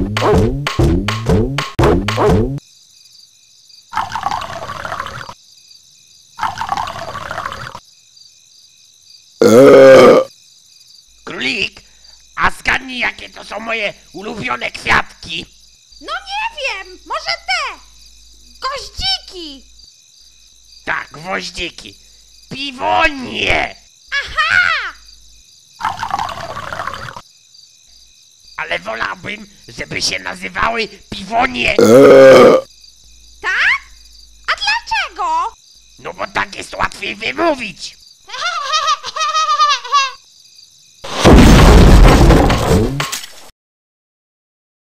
Królik, a zgadnij, jakie to są moje ulubione kwiatki. No nie wiem, może te goździki. Tak, gwoździki. Piwonie! Aha! Ale wolałbym, żeby się nazywały piwonie. Tak? A dlaczego? No bo tak jest łatwiej wymówić.